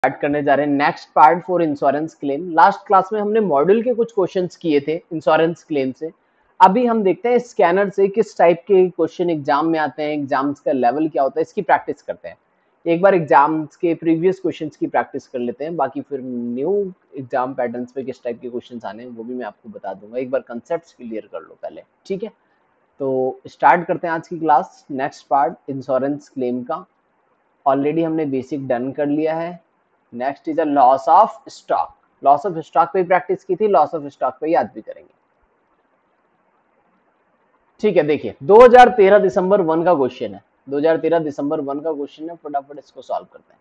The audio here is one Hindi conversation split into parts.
स्टार्ट करने जा रहे हैं next part for insurance claim. Last class में हमने मॉड्यूल के कुछ क्वेश्चंस किए थे इंश्योरेंस क्लेम से। अभी हम देखते हैं स्कैनर से किस टाइप के क्वेश्चन एग्जाम में आते हैं, एग्जाम्स का लेवल क्या होता है, इसकी प्रैक्टिस करते हैं। एक बार एग्जाम्स के प्रीवियस क्वेश्चंस की प्रैक्टिस कर लेते हैं, बाकी फिर न्यू एग्जाम पैटर्न्स पे किस टाइप के क्वेश्चंस आने हैं वो भी मैं आपको बता दूंगा। एक बार कंसेप्ट क्लियर कर लो पहले, ठीक है। तो स्टार्ट करते हैं आज की class. Next part insurance claim का ऑलरेडी हमने बेसिक डन कर लिया है। Next is a loss of stock. Loss of stock पे प्रैक्टिस की थी, लॉस ऑफ स्टॉक पे याद भी करेंगे, ठीक है। देखिए 2013 दिसंबर 1 का क्वेश्चन है, 2013 दिसंबर 1 का क्वेश्चन है, फटाफट इसको सॉल्व करते हैं।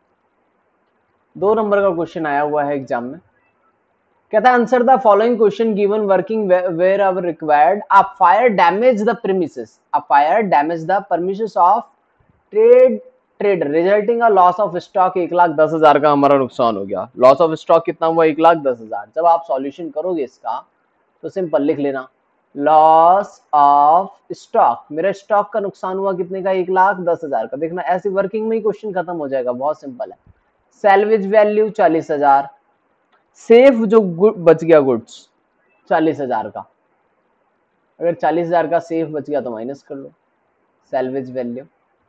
2 नंबर का क्वेश्चन आया हुआ है एग्जाम में। कहता है answer the following question given working wherever required. A fire damage the premises, a fire damage the premises of trader resulting a loss of stock. 1,10,000 का हमारा नुकसान हो गया। लॉस ऑफ स्टॉक कितना हुआ? 1,10,000। जब आप सॉल्यूशन करोगे इसका तो सिंपल लिख लेना, लॉस ऑफ स्टॉक, मेरे स्टॉक का नुकसान हुआ कितने का? 1,10,000 का। देखना ऐसी वर्किंग में ही क्वेश्चन खत्म हो जाएगा, बहुत सिंपल है। सैलवेज वैल्यू 40,000, सेफ जो बच गया गुड्स 40,000 का। अगर 40,000 का सेफ बच गया तो माइनस कर लो। Salvage value,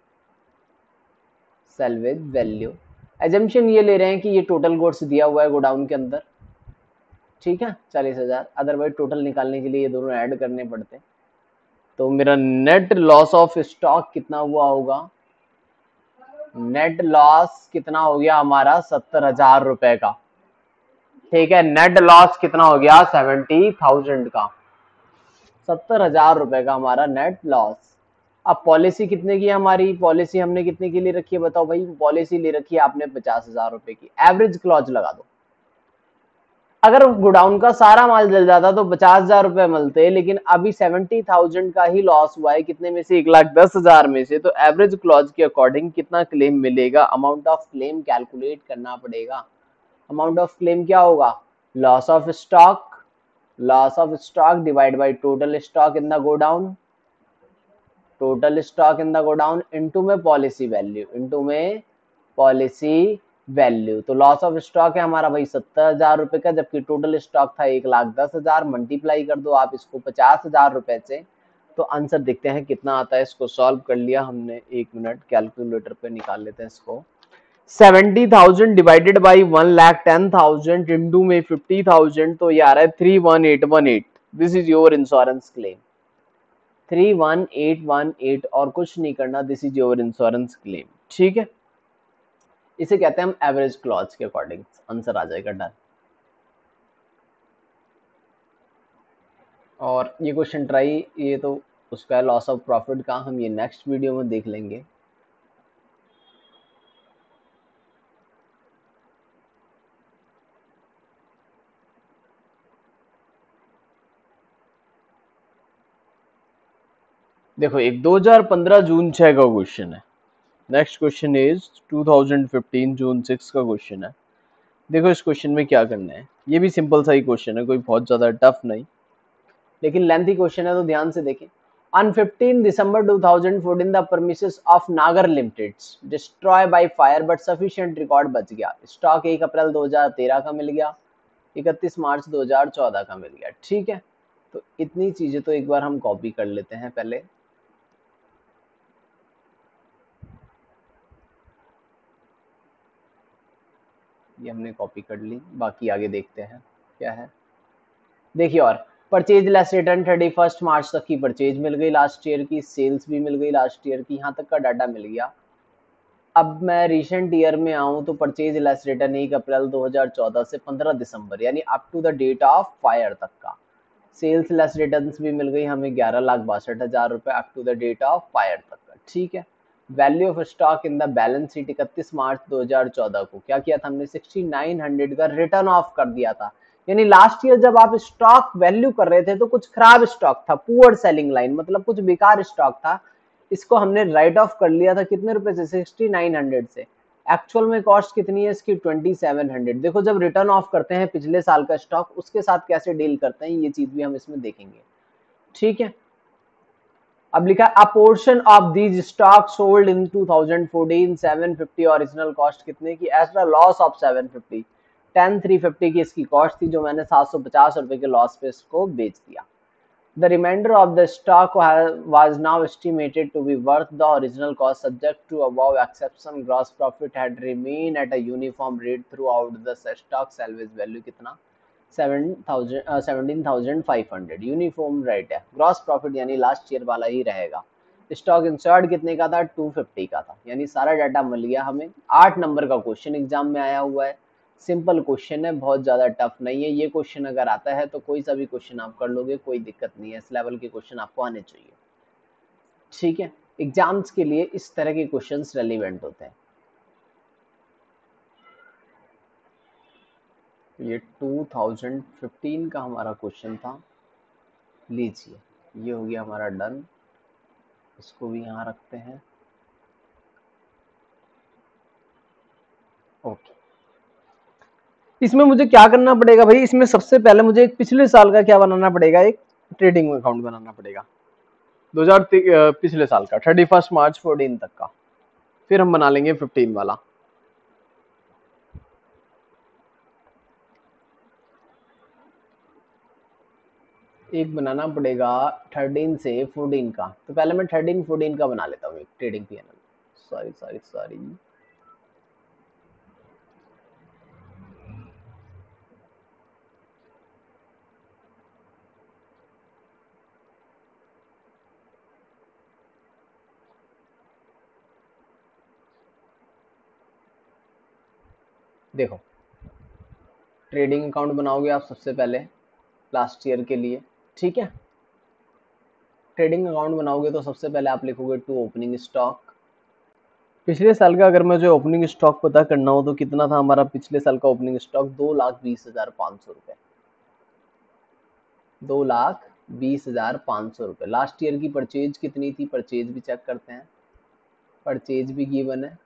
salvage value assumption ये ले रहे हैं कि ये टोटल गुड्स दिया हुआ है गोडाउन के अंदर, ठीक है, 40,000। अदरवाइज टोटल निकालने के लिए ये दोनों ऐड करने पड़ते। तो मेरा नेट लॉस ऑफ स्टॉक कितना हुआ होगा? नेट लॉस कितना हो गया हमारा? 70,000 रुपए का, ठीक है। नेट लॉस कितना हो गया? 70,000 का, 70,000 रुपए का हमारा नेट लॉस। अब पॉलिसी कितने की है हमारी? पॉलिसी हमने कितने के लिए रखी है बताओ भाई? पॉलिसी ले रखी है आपने 50,000 रुपए की। एवरेज क्लॉज लगा दो। अगर गोडाउन का सारा माल जल जाता तो 50,000 रुपए मिलते, लेकिन अभी 70,000 का ही लॉस हुआ है। कितने में से? 1,10,000 में से। तो एवरेज क्लॉज के अकॉर्डिंग कितना क्लेम मिलेगा? अमाउंट ऑफ क्लेम कैलकुलेट करना पड़ेगा। अमाउंट ऑफ क्लेम क्या होगा? Loss of stock, loss of stock divide by total stock in the godown, total stock in the godown into में पॉलिसी वैल्यू, इनटू में पॉलिसी वैल्यू। तो लॉस ऑफ स्टॉक है हमारा भाई 70,000 रुपए का, जबकि टोटल स्टॉक था 1,10,000। मल्टीप्लाई कर दो आप इसको 50,000 रुपए से, तो आंसर देखते हैं कितना आता है। इसको सॉल्व कर लिया हमने, 1 मिनट कैलकुलेटर पे निकाल लेते हैं इसको। 70,000 डिवाइडेड बाई 1,10,000 इंटू में 50,000, तो ये आ रहा है 31818। This is your insurance claim. 31818 और कुछ नहीं करना, this is your insurance claim, ठीक है। इसे कहते हैं हम एवरेज क्लॉज के अकॉर्डिंग आंसर आ जाएगा, डन। और ये क्वेश्चन ट्राई, ये तो उसका लॉस ऑफ प्रॉफिट का, हम ये नेक्स्ट वीडियो में देख लेंगे। देखो एक 2015 जून 6 का क्वेश्चन है। नेक्स्ट क्वेश्चन इज 2015 जून 6 का क्वेश्चन है। देखो इस क्वेश्चन में क्या करना है, ये भी सिंपल सा ही क्वेश्चन है, कोई बहुत ज्यादा टफ नहीं, लेकिन लेंथी क्वेश्चन है तो ध्यान से देखें। On 15 December 2014, the premises of Nagar Limited destroyed by fire, but sufficient record बच गया। स्टॉक 1 अप्रैल 2013 का मिल गया, 31 मार्च 2014 का मिल गया, ठीक है। तो इतनी चीजें तो एक बार हम कॉपी कर लेते हैं पहले। ये हमने कॉपी कर ली, बाकी आगे देखते हैं क्या है। देखिए और परचेज लेस रिटर्न 31 मार्च तक की परचेज मिल गई लास्ट ईयर की, सेल्स भी मिल गई लास्ट ईयर की, यहाँ तक का डाटा मिल गया। अब मैं रिसेंट ईयर में आऊं तो परचेज लेस रिटर्न 1 अप्रैल 2014 से 15 दिसंबर यानी up to the date of fire तक का। सेल्स लेस रिटर्न भी मिल गई हमें 11,62,000 रुपए up to the date of fire तक का, ठीक है। Value of stock in the balance sheet 31 मार्च 2014 को क्या किया था हमने? 6900 का रिटर्न ऑफ कर दिया था। यानी लास्ट ईयर जब आप स्टॉक वैल्यू कर रहे थे तो कुछ खराब स्टॉक था, पुअर सेलिंग लाइन, मतलब कुछ बेकार स्टॉक था। इसको हमने राइट ऑफ कर लिया था कितने रुपए से? 6900 से। एक्चुअल में कॉस्ट कितनी है इसकी? 2700। देखो जब रिटर्न ऑफ करते हैं पिछले साल का स्टॉक, उसके साथ कैसे डील करते हैं ये चीज भी हम इसमें देखेंगे, ठीक है। अब लिखा a portion of these stock sold in 2014 750 original cost कितने की, एज द लॉस ऑफ 750 10350 की इसकी कॉस्ट थी, जो मैंने 750 रुपए के लॉस पे इसको बेच दिया। The remainder of the stock was now estimated to be worth the original cost subject to above exception. Gross profit had remained at a uniform rate throughout the stock salvage value कितना 17,500 यूनिफॉर्म रेट है। ग्रॉस प्रॉफिट यानी लास्ट ईयर वाला ही रहेगा। स्टॉक इंश्योर्ड कितने का था 250 का था, यानी सारा डाटा मिल गया हमें। 8 नंबर का क्वेश्चन एग्जाम में आया हुआ है, सिंपल क्वेश्चन है, बहुत ज्यादा टफ नहीं है। ये क्वेश्चन अगर आता है तो कोई सा भी क्वेश्चन आप कर लोगे, कोई दिक्कत नहीं है। इस लेवल के क्वेश्चन आपको आने चाहिए, ठीक है। एग्जाम्स के लिए इस तरह के क्वेश्चंस रेलिवेंट होते हैं। ये 2015 का हमारा क्वेश्चन था, लीजिए ये हो गया हमारा डन। इसको भी यहाँ रखते हैं, ओके। इसमें मुझे क्या करना पड़ेगा भाई, इसमें सबसे पहले मुझे एक पिछले साल का क्या बनाना पड़ेगा, एक ट्रेडिंग अकाउंट बनाना पड़ेगा 2000 पिछले साल का 31 मार्च 14 तक का, फिर हम बना लेंगे 15 वाला। एक बनाना पड़ेगा 13 से 14 का, तो पहले मैं 13 14 का बना लेता हूँ एक trading PNL. Sorry sorry sorry, देखो ट्रेडिंग अकाउंट बनाओगे आप सबसे पहले लास्ट ईयर के लिए, ठीक है। ट्रेडिंग अकाउंट बनाओगे तो सबसे पहले आप लिखोगे टू ओपनिंग स्टॉक। पिछले साल का अगर मुझे ओपनिंग स्टॉक पता करना हो तो कितना था हमारा पिछले साल का ओपनिंग स्टॉक, 2,20,500 रुपए, 2,20,500 रुपए। लास्ट ईयर की परचेज कितनी थी, परचेज भी चेक करते हैं, परचेज भी गिवन है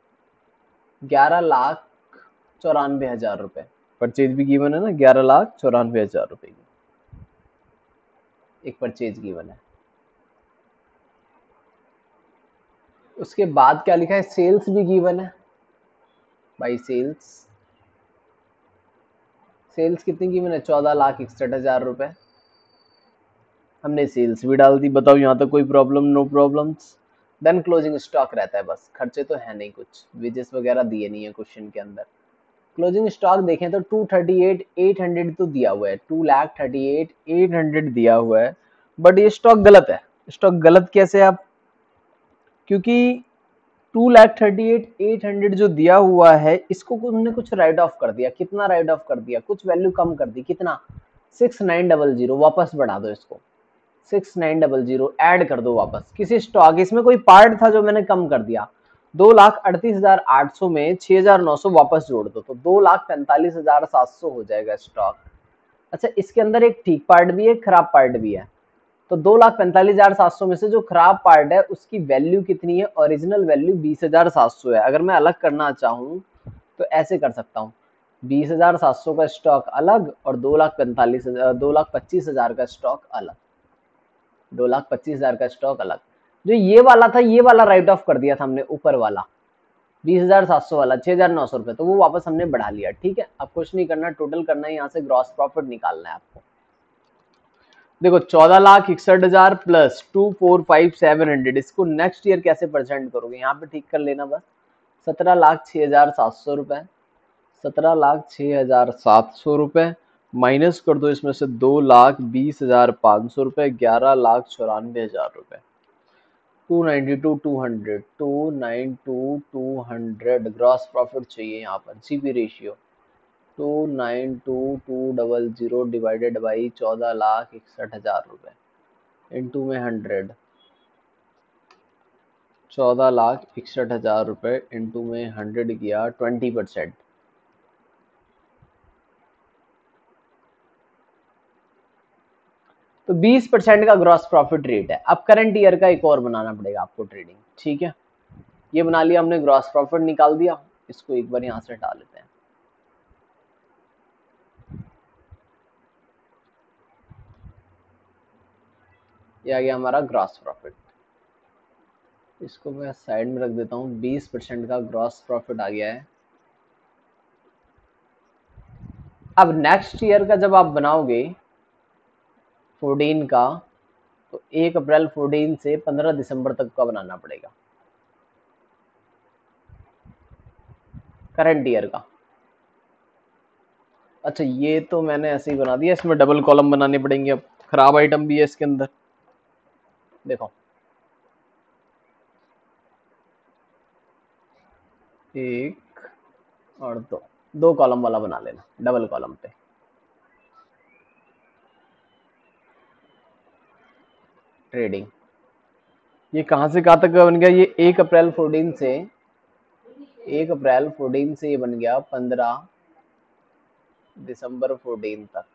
11,94,000 रुपए। परचेज भी गिवन है ना, 11,94,000 रुपए की एक परचेज गिवन है। उसके बाद क्या लिखा है, सेल्स भी गिवन है भाई। सेल्स कितनी गिवन है, 14,61,000 रुपए। हमने सेल्स भी डाल दी, बताओ यहाँ तक कोई problem, no problems. Then closing stock रहता है, बस खर्चे तो है नहीं कुछ, वेजेस वगैरह दिए नहीं है क्वेश्चन के अंदर। क्लोजिंग स्टॉक देखें तो 238,800 तो दिया हुआ है, 2,38,800 दिया हुआ है, बट ये स्टॉक गलत है। स्टॉक गलत कैसे आप, क्योंकि 2,38,800 जो दिया हुआ है इसको उन्होंने कुछ राइट ऑफ कर दिया। कितना राइट ऑफ कर दिया, कुछ वैल्यू कम कर दी, कितना 6,900, वापस बढ़ा दो इसको, 6,900 ऐड कर दो वापस किसी स्टॉक। इसमें कोई पार्ट था जो मैंने कम कर दिया, 2,38,800 में 6,900 वापस जोड़ दो तो 2,45,700 हो जाएगा स्टॉक। अच्छा, इसके अंदर एक ठीक पार्ट भी है, खराब पार्ट भी है। तो 2,45,700 में से जो खराब पार्ट है उसकी वैल्यू कितनी है, ओरिजिनल वैल्यू 20,700 है। अगर मैं अलग करना चाहूँ तो ऐसे कर सकता हूँ, 20,700 का स्टॉक अलग और 2,25,000 का स्टॉक अलग, 2,25,000 का स्टॉक अलग। जो ये वाला था, ये वाला राइट ऑफ कर दिया था हमने, ऊपर वाला 20,700 वाला 6,900 रुपए, तो वो वापस हमने बढ़ा लिया, ठीक है। अब कुछ नहीं करना, टोटल करना है, यहाँ से ग्रॉस प्रॉफिट निकालना है आपको। देखो 14,61,000 प्लस 2,45,700, इसको नेक्स्ट ईयर कैसे परसेंट करोगे, यहाँ पे ठीक कर लेना बस। 17,06,700 रुपए, 17,06,700 रुपए माइनस कर दो इसमें से 2,20,500 रुपए, 11,94,000 रुपए, 292,200, 292,200 ग्रॉस प्रॉफिट चाहिए यहाँ पर। जीपी रेशियो 292,200 डिवाइडेड बाई 14,61,000 रुपए इंटू में 100, 14,61,000 रुपए इंटू में 100 किया 20%, तो 20% का ग्रॉस प्रॉफिट रेट है। अब करंट ईयर का एक और बनाना पड़ेगा आपको ट्रेडिंग, ठीक है। ये बना लिया हमने, ग्रॉस प्रॉफिट निकाल दिया, इसको एक बार यहां से हटा लेते हैं। ये आ गया हमारा ग्रॉस प्रॉफिट। इसको मैं साइड में रख देता हूँ। 20% का ग्रॉस प्रॉफिट आ गया है। अब नेक्स्ट ईयर का जब आप बनाओगे 14 का, तो 1 अप्रैल 14 से 15 दिसंबर तक का बनाना पड़ेगा करंट ईयर का। अच्छा, ये तो मैंने ऐसे ही बना दिया, इसमें डबल कॉलम बनाने पड़ेंगे। अब खराब आइटम भी है इसके अंदर, देखो 1 और 2, 2 कॉलम वाला बना लेना डबल कॉलम पे। ट्रेडिंग, ये कहां से कहां तक का बन गया? ये 1 अप्रैल 14 से 1 अप्रैल 14 से ये बन गया 15 दिसंबर 14 तक।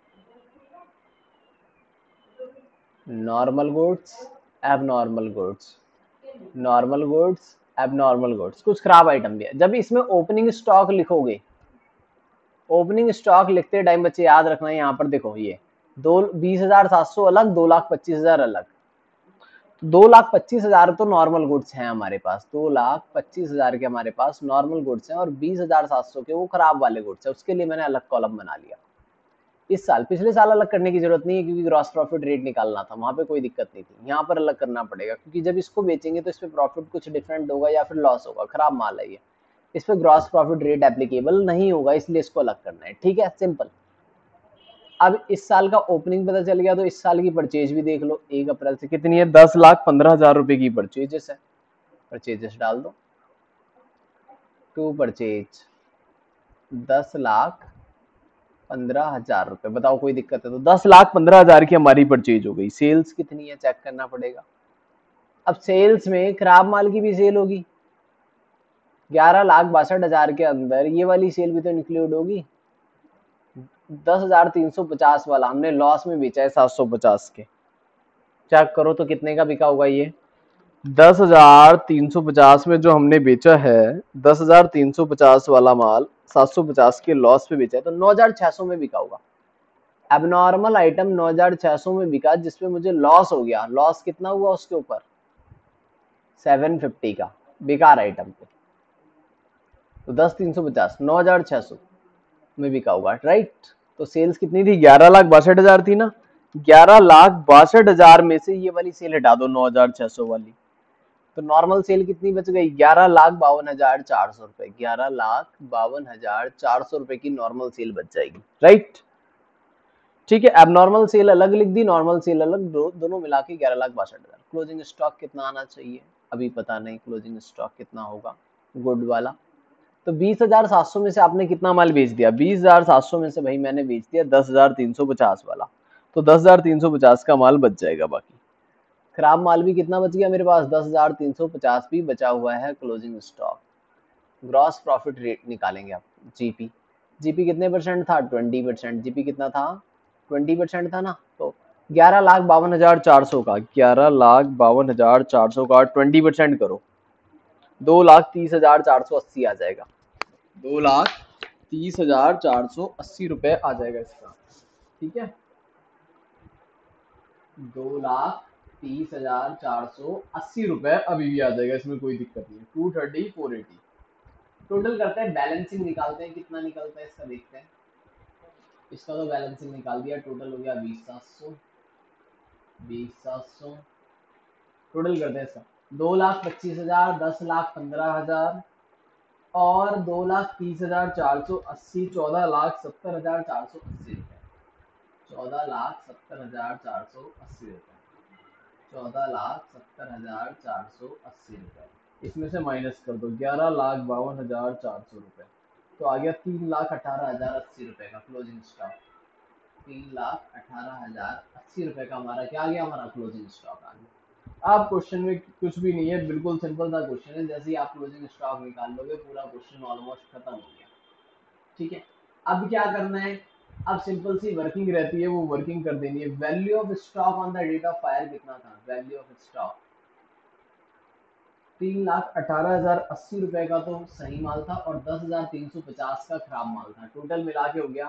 Normal goods, abnormal goods, normal goods, abnormal goods, कुछ खराब आइटम भी है। जब इसमें ओपनिंग स्टॉक लिखोगे, ओपनिंग स्टॉक लिखते टाइम बच्चे याद रखना, यहाँ पर देखो ये 20,700 अलग, 2,25,000 अलग। 2,25,000 तो नॉर्मल गुड्स हैं हमारे पास, 2,25,000 के हमारे पास नॉर्मल गुड्स हैं, और 20,700 के वो खराब वाले गुड्स है। उसके लिए मैंने अलग कॉलम बना लिया। इस साल, पिछले साल अलग करने की जरूरत नहीं है, क्योंकि ग्रॉस प्रॉफिट रेट निकालना था, वहां पे कोई दिक्कत नहीं थी। यहाँ पर अलग करना पड़ेगा, क्योंकि जब इसको बेचेंगे तो इस पे प्रॉफिट कुछ डिफरेंट होगा या फिर लॉस होगा, खराब माल है ये, इस पे ग्रॉस प्रॉफिट रेट एप्लीकेबल नहीं होगा, इसलिए इसको अलग करना है। ठीक है, सिंपल। अब इस साल का ओपनिंग पता चल गया, तो इस साल की परचेज भी देख लो। 1 अप्रैल से कितनी है? 10,15,000 रुपए की परचेजेस है। परचेजेस डाल दो, टू परचेज 10,15,000 रुपए। बताओ कोई दिक्कत है? तो 10,15,000 की हमारी परचेज हो गई। सेल्स कितनी है चेक करना पड़ेगा। अब सेल्स में खराब माल की भी सेल होगी, 11,62,000 के अंदर ये वाली सेल भी तो इंक्लूड होगी। 10,350 वाला हमने लॉस में बेचा है 750 के। चेक करो तो कितने का बिका होगा ये? 10,350 में जो हमने बेचा है, 10,350 वाला माल 750 के लॉस पे बेचा है, तो 9,600 में बिका होगा। एबनॉर्मल आइटम 9,600 में बिका, जिसपे मुझे लॉस हो गया। लॉस कितना हुआ उसके ऊपर? 750 का, बेकार आइटम पे। तो 10,350 9,600 में बिका होगा, राइट। तो सेल्स कितनी थी? 11,62,000 थी ना। 11,62,000 में से ये वाली सेल हटा दो, 9,600 वाली, तो नॉर्मल सेल कितनी बच गई? 11,52,400 रुपए। 11,52,400 रुपए की नॉर्मल सेल बच जाएगी, राइट। ठीक है, एबनॉर्मल सेल अलग लिख दी, नॉर्मल सेल अलग, दोनों मिला के 11,62,000। क्लोजिंग स्टॉक कितना आना चाहिए अभी पता नहीं, क्लोजिंग स्टॉक कितना होगा गुड वाला। तो 20,700 में से आपने कितना माल बेच दिया? 20,700 में से भाई मैंने बेच दिया 10,350 वाला, तो 10,350 का माल बच जाएगा। बाकी खराब माल भी कितना बच गया मेरे पास? 10,350 भी बचा हुआ है closing stock. Gross profit rate निकालेंगे आप। जीपी, जीपी कितने परसेंट था? 20%। जीपी कितना था? 20% था ना। तो 11,52,400 का, 11,52,400 का 20% करो, 2,30,480 आ जाएगा। 2,30,480 रुपए आ जाएगा इसका। ठीक है, 2,30,480 रुपए अभी भी आ जाएगा, इसमें कोई दिक्कत नहीं है। 230 480 टोटल करते हैं, बैलेंसिंग निकालते हैं, कितना निकलता है इसका देखते हैं। इसका तो बैलेंसिंग निकाल दिया, टोटल हो गया 20,700। 20,700 टोटल करते हैं इसका, 2,25,000, 10,15,000 और 2,30,480, 14,70,480 रुपए। 14,70,480 रुपए, 14,70,480 रुपए। इसमें से माइनस कर दो 11,52,400 रुपए, तो आ गया 3,18,080 रुपए का क्लोजिंग स्टॉक। 3,18,080 रुपए का हमारा क्या आ गया? हमारा क्लोजिंग स्टॉक आ गया। अब क्वेश्चन में कुछ भी नहीं है, बिल्कुल सिंपल सा क्वेश्चन है। जैसे ही आप क्लोजिंग स्टॉक निकाल लोगे, पूरा क्वेश्चन ऑलमोस्ट खत्म हो गया। ठीक है, अब क्या करना है? अब सिंपल सी वर्किंग रहती है, वो वर्किंग कर देनी है। Value of stock on the date of fire कितना था? वैल्यू ऑफ स्टॉक 3,18,080 रुपए का तो सही माल था, और 10,350 का खराब माल था। टोटल मिला के हो गया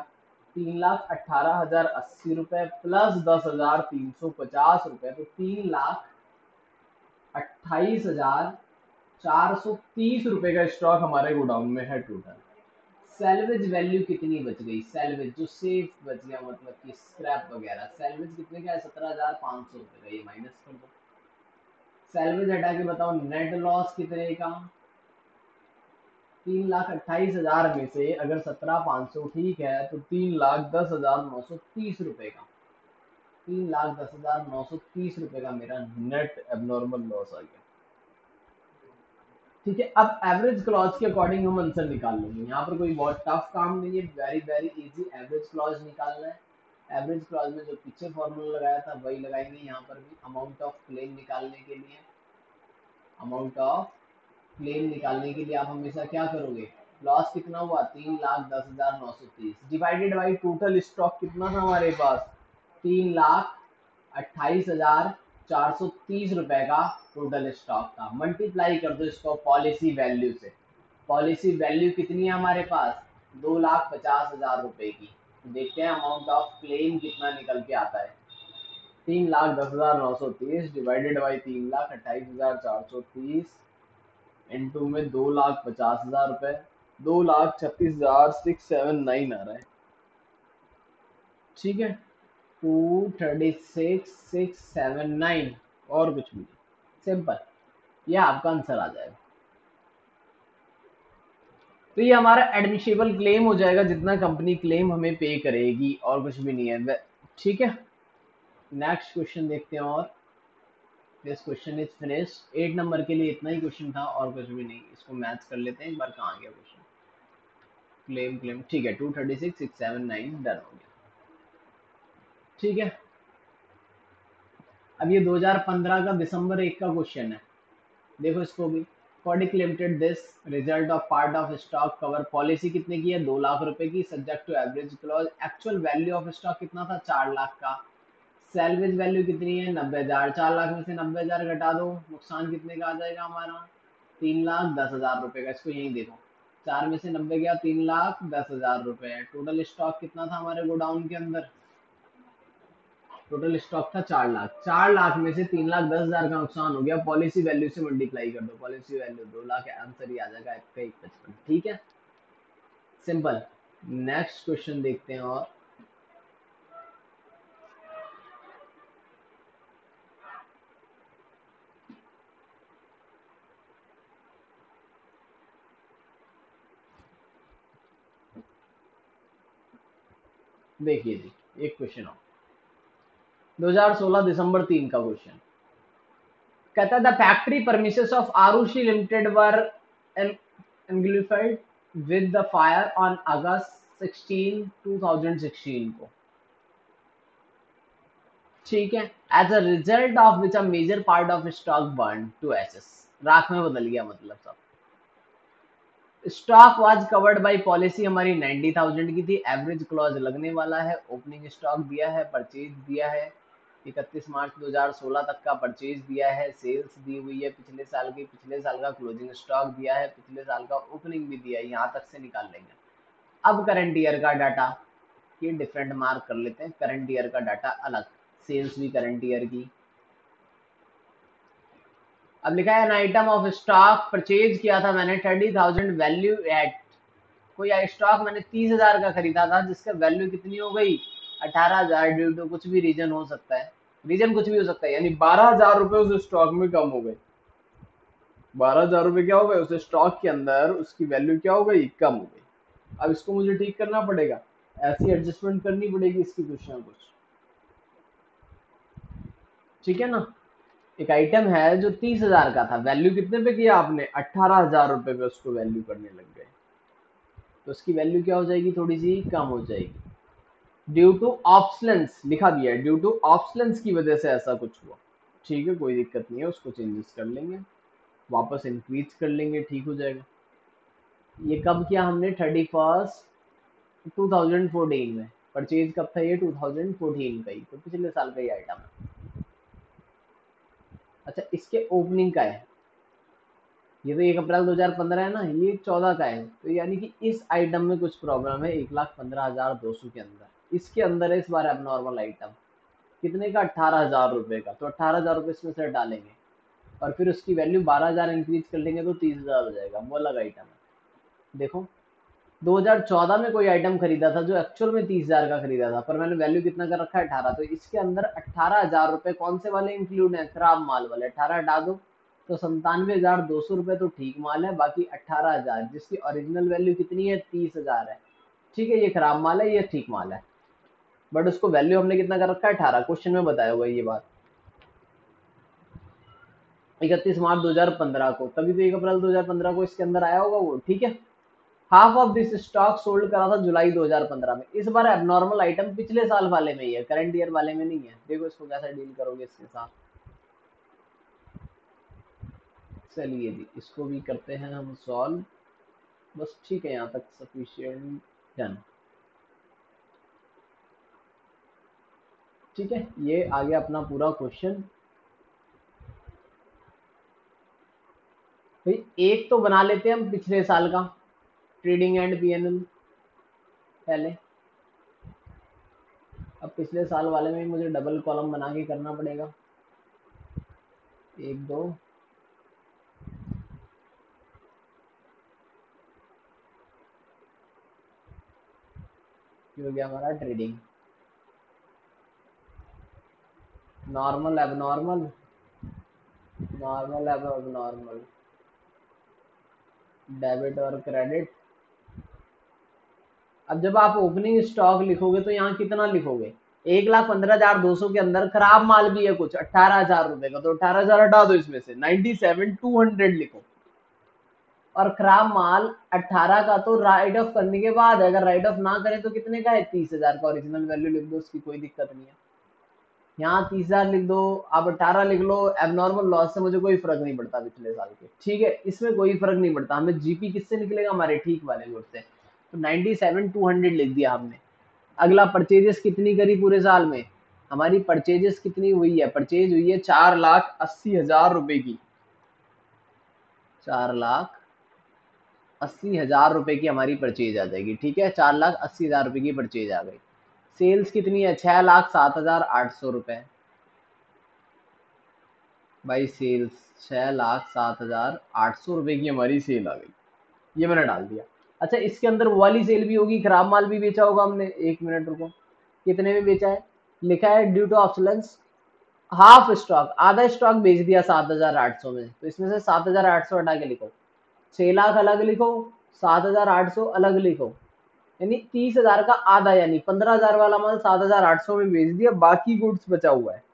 3,18,080 रुपए प्लस 10,350 रुपए, तो 28,430 रुपए का स्टॉक हमारे गोडाउन में है टोटल। सैलवेज वैल्यू कितनी बच गई, सैलवेज जो सेफ बच गया मतलब कि स्क्रैप वगैरह, सैलवेज कितने का है, 17,500 रुपए का, ये माइनस कर दो। सैलवेज हटा के बताओ नेट लॉस कितने का, 3,28,000 में से अगर 17,500 ठीक है तो 3,10,930 रुपए का, 3,10,930 रुपए का मेरा नेट एबनॉर्मल लॉस आ गया। ठीक है, अब एवरेज क्लॉज के अकॉर्डिंग हम आंसर निकाल लेंगे। यहाँ पर कोई बहुत टफ काम नहीं है, very very easy average clause निकालना है। एवरेज क्लॉज में जो पीछे फॉर्मूला लगाया था वही लगाएंगे यहाँ पर भी। अमाउंट ऑफ क्लेम निकालने के लिए, अमाउंट ऑफ क्लेम निकालने के लिए आप हमेशा क्या करोगे, लॉस कितना हुआ 3,10,930 डिवाइडेड बाई टोटल स्टॉक कितना था हमारे पास, 3,28,430 रुपए का टोटल स्टॉक था। मल्टीप्लाई कर दो इसको पॉलिसी वैल्यू से, पॉलिसी वैल्यू कितनी है हमारे पास, 2,50,000 रुपए की। देखते हैं अमाउंट ऑफ क्लेम कितना निकल के आता है, 3,10,930 डिवाइडेड बाई 3,28,430 इंटू में 2,50,000 रुपए, 2,36,679 आ रहा है। ठीक है, 236,679 और कुछ भी, सिंपल, ये आपका आंसर आ जाएगा। तो ये हमारा एडमिशिबल क्लेम हो जाएगा, जितना कंपनी क्लेम हमें पे करेगी, और कुछ भी नहीं है। ठीक है, नेक्स्ट क्वेश्चन देखते हैं। और this question is finish. 8 number के लिए इतना ही क्वेश्चन था और कुछ भी नहीं। इसको मैच कर लेते हैं एक बार, कहाँ गया क्वेश्चन, क्लेम क्लेम, ठीक है, 236,679 डन हो गया। ठीक है, अब ये 2015 का दिसंबर 1 का क्वेश्चन है, देखो इसको भी। कोडिक limited this result of part of stock cover policy कितने की है, 2 लाख रुपए की, subject to average clause. Actual value of stock कितना था, 4 लाख का। सैलवेज वैल्यू कितनी है, 90,000। 4 लाख में से 90,000 घटा दो, नुकसान कितने का आ जाएगा हमारा, 3,10,000 रुपए का। इसको यही देखो, 4 में से 90 गया, 3,10,000 रुपए। टोटल स्टॉक कितना था हमारे गोडाउन के अंदर, टोटल स्टॉक था 4 लाख। 4 लाख में से 3,10,000 का नुकसान हो गया, पॉलिसी वैल्यू से मल्टीप्लाई कर दो, पॉलिसी वैल्यू 2 लाख, आंसर ही आ जाएगा 1,55। ठीक है, सिंपल। नेक्स्ट क्वेश्चन देखते हैं। और देखिए जी, एक क्वेश्चन और 2016 दिसंबर 3 का क्वेश्चन कहता है the factory premises of Arushi limited were engulfed with the fire on August 16 2016 को। ठीक है, as a result of which a major part of stock burn to ashes, राख में बदल गया मतलब सब। Stock was covered by policy हमारी 90,000 की थी, एवरेज क्लॉज लगने वाला है, ओपनिंग स्टॉक दिया है, परचेज दिया है, 31 मार्च 2016 तक का परचेज दिया है, सेल्स दी हुई है पिछले साल की, पिछले साल का क्लोजिंग स्टॉक दिया है, पिछले साल का ओपनिंग भी दिया है, यहाँ तक से निकाल लेंगे। अब करंट ईयर का डाटा, ये डिफरेंट मार्क कर लेते हैं, करंट ईयर का डाटा अलग, सेल्स भी करंट ईयर की। अब लिखा है an item of stock purchase किया था मैंने 30,000 वैल्यू एट, कोई स्टॉक मैंने 30,000 का खरीदा था जिसका वैल्यू कितनी हो गई 18,000, ड्यू टू कुछ भी रीजन हो सकता है, रीजन कुछ भी हो सकता है, यानी 12,000 रुपए उस स्टॉक में कम हो गए। 12,000 रुपए क्या हो गए उस स्टॉक के अंदर, उसकी वैल्यू क्या हो गई, कम हो गई। अब इसको मुझे ठीक करना पड़ेगा, ऐसी एडजस्टमेंट करनी पड़ेगी इसकी कुछ ना कुछ। ठीक है ना, एक आइटम है जो 30,000 का था, वैल्यू कितने पे किया आपने, 18,000 रुपए पे उसको वैल्यू करने लग गए, तो उसकी वैल्यू क्या हो जाएगी, थोड़ी सी कम हो जाएगी। ड्यू टू ऑप्शंस लिखा दिया है, ड्यू टू ऑप्शंस की वजह से ऐसा कुछ हुआ। ठीक है, कोई दिक्कत नहीं है, उसको चेंजेस कर लेंगे, वापस इंक्रीज कर लेंगे, ठीक हो जाएगा। ये कब किया हमने, 31 2014 में, परचेज कब था ये 2014 का ही, तो पिछले साल का ही आइटम है। अच्छा, इसके ओपनिंग का है, ये तो 1 अप्रैल 2015 है ना, ये 14 का है, तो यानी कि इस आइटम में कुछ प्रॉब्लम है 1,15,200 के अंदर, इसके अंदर है इस बार एबनॉर्मल आइटम, कितने का, 18,000 रुपए का, तो 18,000 रुपए इसमें से डालेंगे, और फिर उसकी वैल्यू 12,000 इंक्रीज कर लेंगे तो 30,000 हो जाएगा, वो अलग आइटम है। देखो 2014 में कोई आइटम खरीदा था जो एक्चुअल में 30,000 का खरीदा था, पर मैंने वैल्यू कितना कर रखा है 18, तो इसके अंदर 18,000 रुपए कौन से वाले इंक्लूड है, खराब माल वाले। 18 हटा दो तो 97,200 रुपए तो ठीक माल है, बाकी 18,000 जिसकी ओरिजिनल वैल्यू कितनी है 30,000 है, ठीक है, ये खराब माल है, ये ठीक माल है, बट उसको वैल्यू हमने कितना कर रखा है 18, क्वेश्चन में बताया हुआ है ये बात। 31 मार्च 2015 को, तभी तो 1 अप्रैल 2015 को इसके अंदर आया होगा वो, ठीक है। Half of this stock sold करा था जुलाई 2015 में। इस बार एबनॉर्मल आइटम पिछले साल वाले में ही है, करंट ईयर वाले में नहीं है। देखो इसको कैसे डील करोगे इसके साथ। चलिए जी इसको भी करते हैं हम सॉल्व, बस ठीक है, यहाँ तक सफिशिएंट डन। ठीक है, ये आ गया अपना पूरा क्वेश्चन। भाई एक तो बना लेते हैं हम पिछले साल का, ट्रेडिंग एंड पीएनएल पहले। अब पिछले साल वाले में मुझे डबल कॉलम बना के करना पड़ेगा, 1 2। हो गया हमारा trading, normal abnormal, normal abnormal, debit और क्रेडिट। अब जब आप ओपनिंग स्टॉक लिखोगे तो यहाँ कितना लिखोगे, 1,15,200 के अंदर खराब माल भी है कुछ 18,000 रुपए का, तो 18,000 हटा दो, इसमें से 97,200 लिखो। और खराब माल 18 का तो राइट ऑफ करने के बाद है, अगर राइट ऑफ ना करें तो कितने का है 30,000 का, ओरिजिनल वैल्यू लिख दो, उसकी कोई दिक्कत नहीं है। यहाँ 30,000 लिख दो, आप 18 लिख लो। एबनॉर्मल लॉस से मुझे कोई फर्क नहीं पड़ता पिछले साल के, ठीक है, इसमें कोई फर्क नहीं पड़ता। हमें जीपी किससे निकलेगा, हमारे ठीक वाले गुड से, तो 97,200 लिख दिया हमने। अगला परचेजेस कितनी करी पूरे साल में, हमारी परचेजेस कितनी हुई है, परचेज हुई है 4,80,000 रुपए की, 4,80,000 रुपए की हमारी परचेज आ जाएगी, ठीक है, 4,80,000 रुपए की परचेज आ गई। सेल्स कितनी है 6,07,800 रुपए, भाई सेल्स 6,07,800 रुपए की हमारी सेल आ गई, ये मैंने डाल दिया। अच्छा इसके अंदर वो वाली सेल भी होगी, खराब माल भी बेचा होगा हमने, 1 मिनट रुको, कितने में बेचा है, लिखा है due to obsolescence, half stock, आधा स्टॉक बेच दिया 7,800 में, तो इसमें से 7,800 हटा के लिखो, 6 लाख अलग लिखो, 7,800 अलग लिखो, यानी 30,000 का आधा, यानी 15,000 वाला माल 7,800 में बेच दिया, बाकी गुड्स बचा हुआ है,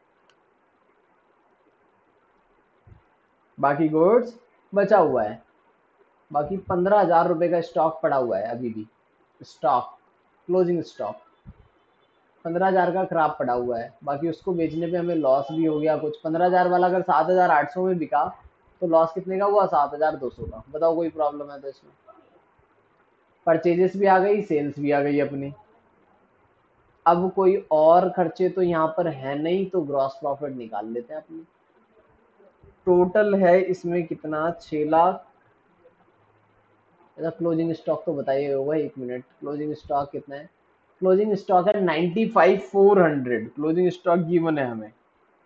बाकी गुड्स बचा हुआ है, बाकी 15,000 रुपए का स्टॉक पड़ा हुआ है अभी भी, स्टॉक, क्लोजिंग स्टॉक 15,000 का खराब पड़ा हुआ है, बाकी उसको बेचने पे हमें लॉस भी हो गया कुछ। 15,000 वाला अगर 7,800 में बिका तो लॉस कितने का हुआ, 7,200 का। बताओ कोई प्रॉब्लम है तो इसमें, परचेजेस भी आ गई, सेल्स भी आ गई अपनी। अब कोई और खर्चे तो यहाँ पर है नहीं, तो ग्रॉस प्रॉफिट निकाल लेते हैं अपनी। टोटल है इसमें कितना, 6 लाख। क्लोजिंग स्टॉक तो बताइए होगा, 1 मिनट, क्लोजिंग स्टॉक कितना है, क्लोजिंग स्टॉक है 95,400, क्लोजिंग स्टॉक गिवन है हमें,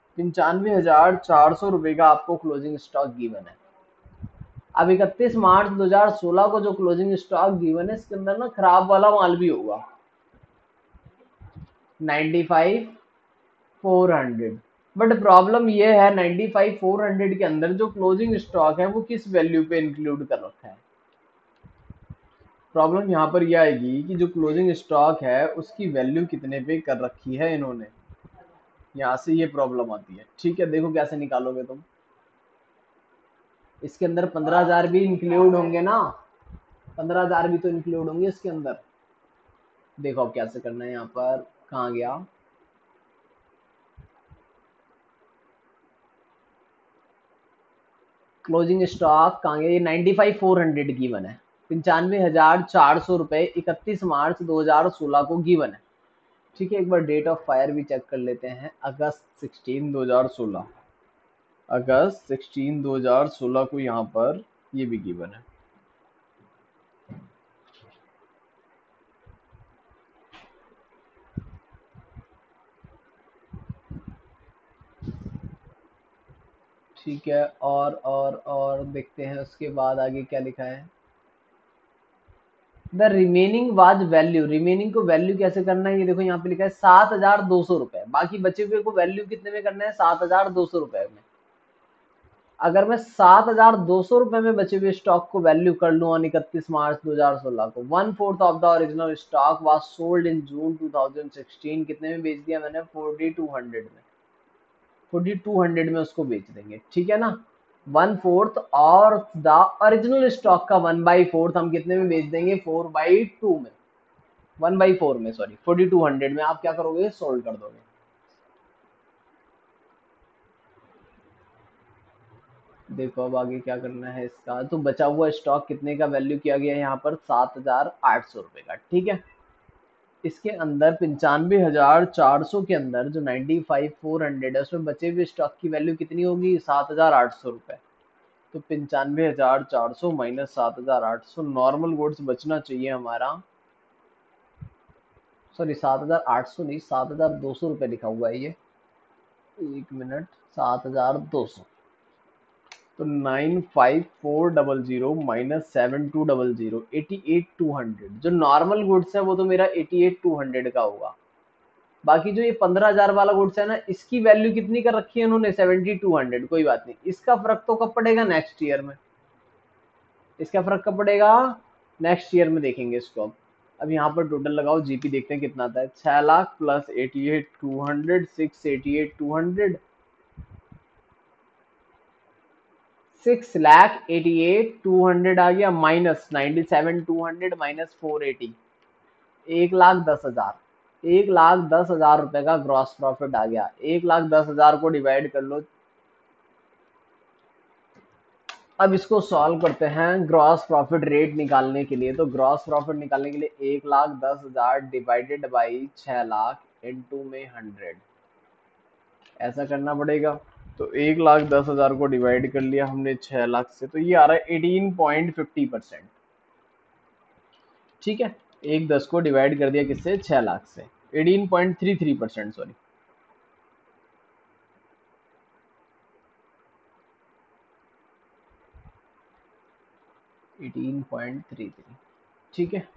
95,400 रुपए का आपको क्लोजिंग स्टॉक गिवन है। अब 31 मार्च 2016 को जो क्लोजिंग स्टॉक गिवन है, इसके अंदर ना खराब वाला माल भी होगा 95,400, बट प्रॉब्लम ये है 95,400 के अंदर जो क्लोजिंग स्टॉक है वो किस वैल्यू पे इंक्लूड कर रखा है। प्रॉब्लम यहाँ पर यह आएगी कि जो क्लोजिंग स्टॉक है उसकी वैल्यू कितने पे कर रखी है इन्होंने, यहाँ से ये प्रॉब्लम आती है। ठीक है, देखो कैसे निकालोगे तुम, इसके अंदर 15,000 भी इंक्लूड होंगे ना, 15,000 भी तो इंक्लूड होंगे इसके अंदर। देखो अब कैसे करना है, यहाँ पर कहाँ गया, क्लोजिंग स्टॉक कहाँ गया, ये 95,400 गिवन है, 95,400 रुपए 31 मार्च 2016 को गिवन है। ठीक है, एक बार डेट ऑफ फायर भी चेक कर लेते हैं, अगस्त 16 2016, अगस्त 16 2016 को यहाँ पर ये भी गिवन है। ठीक है, और देखते हैं उसके बाद आगे क्या लिखा है। The remaining was value, remaining को वैल्यू कैसे करना है, ये देखो यहाँ पे लिखा है 7,200 रुपए, बाकी बचे हुए को वैल्यू कितने में करना है, 7,200 रुपए में। अगर मैं 7,200 रुपए में बचे हुए स्टॉक को वैल्यू कर लूं ऑन 31 मार्च 2016 को, 1/4 of the original stock was sold in June 2016, कितने में बेच दिया मैंने, 4200 में, 4200 में उसको बेच देंगे, ठीक है ना। 1/4 और द ओरिजिनल स्टॉक का 1/4 हम कितने में बेच देंगे, 4/2 में, 1/4 में, सॉरी 4200 में आप क्या करोगे, सोल्ड कर दोगे। देखो अब आगे क्या करना है इसका, तो बचा हुआ स्टॉक कितने का वैल्यू किया गया है यहाँ पर, 7,800 रुपए का, ठीक है। इसके अंदर 95,400 के अंदर जो 95,400 है उसमें बचे हुए स्टॉक की वैल्यू कितनी होगी, 7,800 रुपए। तो 95,400 माइनस 7,800, नॉर्मल गुड्स बचना चाहिए हमारा, सॉरी 7,800 नहीं, 7,200 रुपए लिखा हुआ है ये, एक मिनट, 7,200, तो 95400 माइनस 7200, 88,200, जो नॉर्मल गुड्स है वो तो मेरा 88,200 का होगा। बाकी जो ये 15,000 वाला गुड्स है ना, इसकी वैल्यू कितनी कर रखी है उन्होंने, 7200, कोई बात नहीं, इसका फर्क तो कब पड़ेगा, नेक्स्ट ईयर में, इसका फर्क कब पड़ेगा, नेक्स्ट ईयर में देखेंगे इसको। अब यहाँ पर टोटल लगाओ, जीपी देखते हैं कितना आता है, 6 लाख प्लस 88,200, 688,200, 6,88,200 आ गया, माइनस 97,200 माइनस 480, 1,10,000, 1,10,000 रुपए का ग्रॉस प्रॉफिट आ गया। 1,10,000 को डिवाइड कर लो। अब इसको सॉल्व करते हैं ग्रॉस प्रॉफिट रेट निकालने के लिए, तो ग्रॉस प्रॉफिट निकालने के लिए 1,10,000 डिवाइडेड बाई 6 लाख इंटू में 100, ऐसा करना पड़ेगा। तो 1,10,000 को डिवाइड कर लिया हमने 6 लाख से, तो ये आ रहा है 18.50%, ठीक है। 1,10 को डिवाइड कर दिया किससे, 6 लाख से, 18.33%, sorry. Eighteen point three three, ठीक है।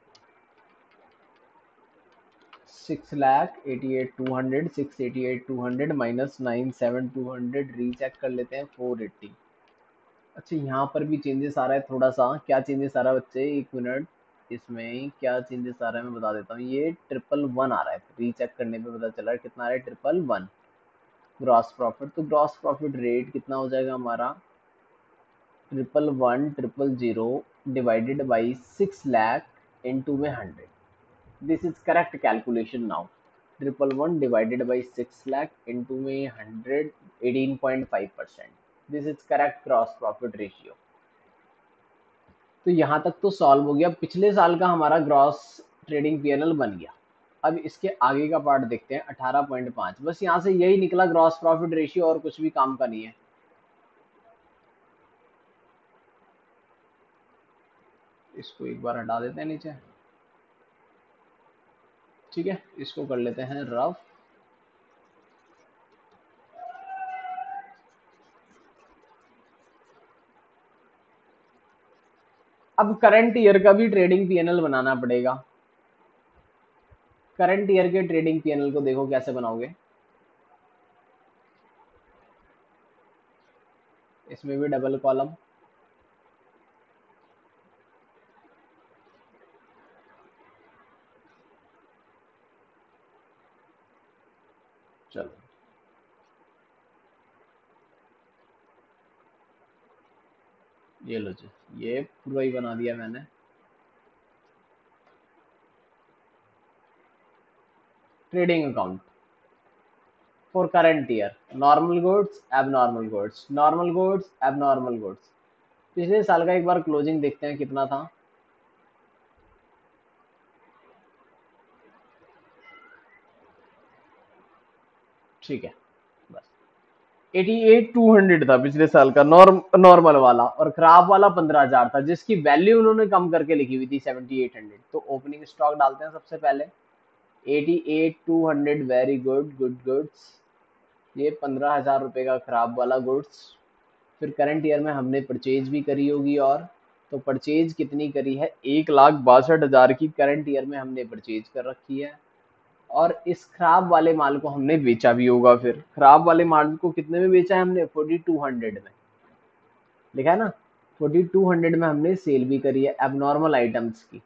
6,88,200, 6,88,200 माइनस 97,200, रीचेक कर लेते हैं 480। अच्छा यहाँ पर भी चेंजेस आ रहा है थोड़ा सा, क्या चेंजेस आ रहा है बच्चे, एक मिनट, इसमें क्या चेंजेस आ रहा है मैं बता देता हूँ। ये 111 आ रहा है, रीचेक करने पे पता चला है कितना आ रहा है, 111 ग्रॉस प्रॉफिट। तो ग्रॉस प्रॉफिट रेट कितना हो जाएगा हमारा, 111,000 डिवाइडेड बाई 6 लाख इंटू में 100, this is correct calculation now, 111 divided by 6 lakh into में 100, 18.5%, this is correct gross profit ratio। तो यहाँ तक तो सॉल्व हो गया, पिछले साल का हमारा ग्रॉस ट्रेडिंग पीएनएल बन गया। अब इसके आगे का पार्ट देखते हैं, 18.5, बस यहाँ से यही निकला ग्रॉस प्रॉफिट रेशियो, और कुछ भी काम का नहीं है। इसको एक बार हटा देते हैं नीचे, ठीक है, इसको कर लेते हैं रफ। अब करंट ईयर का भी ट्रेडिंग पीएनएल बनाना पड़ेगा। करंट ईयर के ट्रेडिंग पीएनएल को देखो कैसे बनाओगे, इसमें भी डबल कॉलम, चलो ये लो जी, ये पूरा ही बना दिया मैंने। Trading account for current year, normal goods, abnormal goods, normal goods, abnormal goods. पिछले साल का एक बार क्लोजिंग देखते हैं कितना था, ठीक है, बस 88,200 था पिछले साल का नॉर्मल वाला, और खराब वाला 15,000 था, जिसकी वैल्यू उन्होंने कम करके लिखी हुई थी 7,800। तो ओपनिंग स्टॉक डालते हैं सबसे पहले, 88,200, वेरी गुड, गुड गुड्स। ये 15,000 रुपए का खराब वाला गुड्स, फिर करंट ईयर में हमने परचेज भी करी होगी, और तो परचेज कितनी करी है, 1,62,000 की करंट ईयर में हमने परचेज कर रखी है। और इस खराब वाले माल को हमने बेचा भी होगा। फिर खराब वाले माल को कितने में बेचा है हमने, 4200 में, लिखा है ना, 4200 में हमने सेल भी करी है एबनॉर्मल आइटम्स की।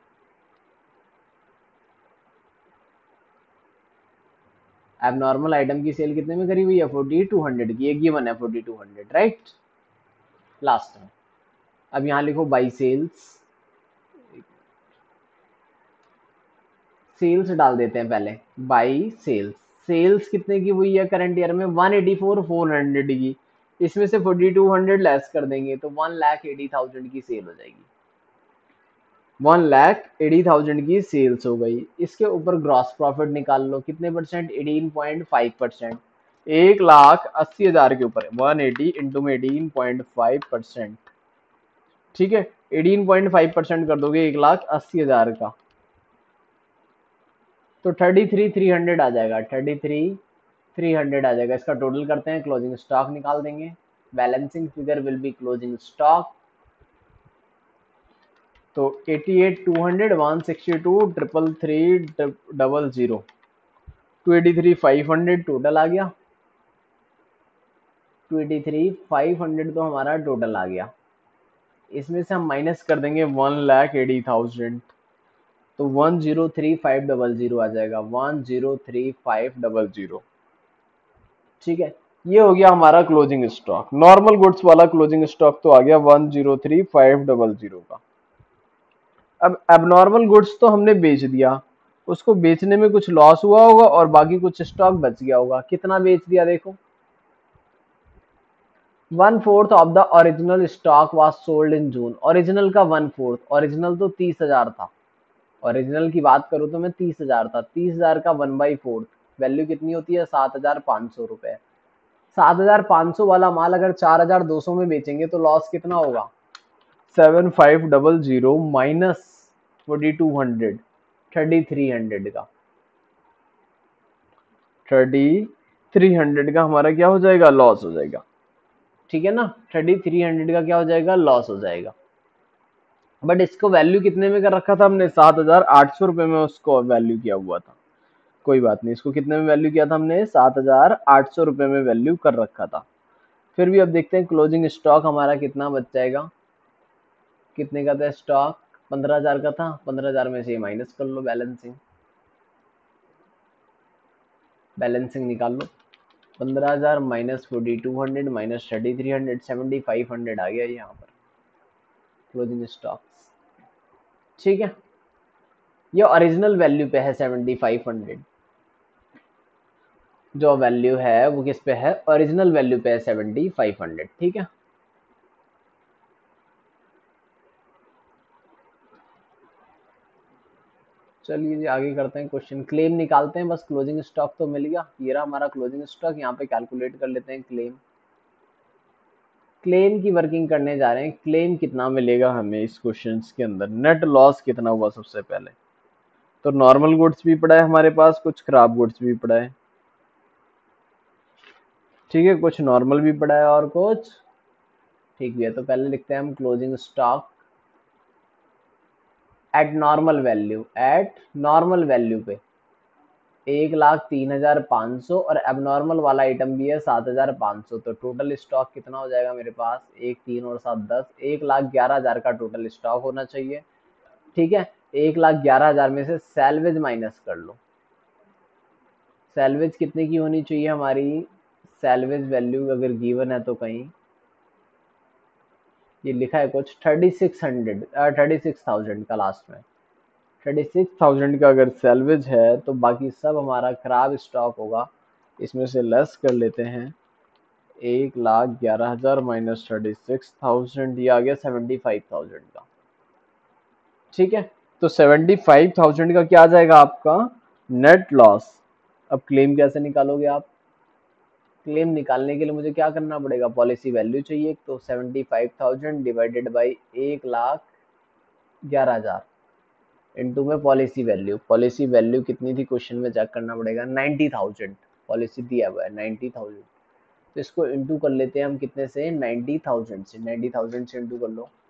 एबनॉर्मल आइटम की सेल कितने में करी हुई है, 4200 की, एक गिवन है 4200, राइट। लास्ट में अब यहाँ लिखो बाई सेल्स, सेल्स डाल देते हैं पहले, बाई सेल्स। सेल्स कितने की हुई है करंट ईयर में, 184,400 की, इसमें से 4200 लेस कर देंगे तो 1,80,000 की सेल हो जाएगी। 1,80,000 की सेल्स हो गई। इसके ऊपर ग्रॉस प्रॉफिट निकाल लो, कितने परसेंट, 18.5%। 1,80,000 के ऊपर 180 इंटू में 18.5%, ठीक है, 18.5% कर दोगे 1,80,000 का, तो 33,300 आ जाएगा, 33,300 आ जाएगा। इसका टोटल करते हैं, क्लोजिंग स्टॉक निकाल देंगे। Balancing figure will be closing stock, तो 88,200, 162, 333,000, 283,500 टोटल आ गया। 283,500 तो हमारा टोटल आ गया। इसमें से हम माइनस कर देंगे 1,80,000, तो 103,500 आ जाएगा, 103,500, ठीक है। ये हो गया हमारा क्लोजिंग स्टॉक। नॉर्मल गुड्स वाला क्लोजिंग स्टॉक तो आ गया 103,500 का। अब एबनॉर्मल गुड्स तो हमने बेच दिया, उसको बेचने में कुछ लॉस हुआ होगा और बाकी कुछ स्टॉक बच गया होगा। कितना बेच दिया देखो, 1/4 of the original stock was sold in June. Original का 1/4, ओरिजिनल तो 30,000 था, ओरिजिनल की बात करूं तो मैं 30,000 था, 30,000 का 1/4 वैल्यू कितनी होती है, 7,500 रुपए। 7,500 वाला माल अगर 4,200 में बेचेंगे तो लॉस कितना होगा, 7,500 माइनस 4,200, 3,300 का, 3,300 का हमारा क्या हो जाएगा, लॉस हो जाएगा, ठीक है ना। 3,300 का क्या हो जाएगा, लॉस हो जाएगा। बट इसको वैल्यू कितने में कर रखा था हमने, 7,800 रुपए में उसको वैल्यू किया हुआ था। कोई बात नहीं, इसको कितने में वैल्यू किया था हमने, 7,800 रुपए में वैल्यू कर रखा था। फिर भी अब देखते हैं क्लोजिंग स्टॉक हमारा कितना बच जाएगा। कितने का था स्टॉक, 15,000 का था, 15,000 में से माइनस कर लो, बैलेंसिंग, बैलेंसिंग निकाल लो। 15,000 माइनस 4,200 माइनस 3,300, 7,500 आ गया यहाँ पर क्लोजिंग स्टॉक्स, ठीक है। ये ओरिजिनल वैल्यू पे है 7,500, जो वैल्यू है वो किस पे है, ओरिजिनल वैल्यू पे है 7,500, ठीक है। चलिए जी आगे करते हैं क्वेश्चन, क्लेम निकालते हैं। बस क्लोजिंग स्टॉक तो मिल गया, ये रहा हमारा क्लोजिंग स्टॉक। यहाँ पे कैलकुलेट कर लेते हैं क्लेम, क्लेम की वर्किंग करने जा रहे हैं। क्लेम कितना मिलेगा हमें इस क्वेश्चन के अंदर, नेट लॉस कितना हुआ सबसे पहले। तो नॉर्मल गुड्स भी पड़ा है हमारे पास, कुछ खराब गुड्स भी पड़ा है, ठीक है, कुछ नॉर्मल भी पड़ा है और कुछ ठीक भी है। तो पहले लिखते हैं हम closing stock at normal value, at normal value पे 1,03,500 और एबनॉर्मल वाला आइटम भी है 7,500, तो टोटल स्टॉक कितना हो जाएगा मेरे पास, 1 3 और 7 10, 1,11,000 का टोटल स्टॉक होना चाहिए, ठीक है। 1,11,000 में से सैलवेज माइनस कर लो, सैलवेज कितने की होनी चाहिए हमारी, सैलवेज वैल्यू अगर गिवन है तो कहीं ये लिखा है कुछ 36,000 का लास्ट में, 36,000 का अगर सैलवेज है तो बाकी सब हमारा खराब स्टॉक होगा। इसमें से लेस कर लेते हैं, 1,11,000 माइनस 36,000, ये आ गया 75,000 का, ठीक है। तो 75,000 का क्या आ जाएगा आपका, नेट लॉस। अब क्लेम कैसे निकालोगे आप, क्लेम निकालने के लिए मुझे क्या करना पड़ेगा, पॉलिसी वैल्यू चाहिए, तो 75,000 डिवाइडेड बाई 1,11,000 इनटू में पॉलिसी वैल्यू। पॉलिसी वैल्यू कितनी थी क्वेश्चन में, चेक करना पड़ेगा, 90,000 पॉलिसी दिया हुआ है 90,000, तो इसको इंटू कर लेते हैं हम कितने से, 90,000 से। 90,000 से इंटू कर लो,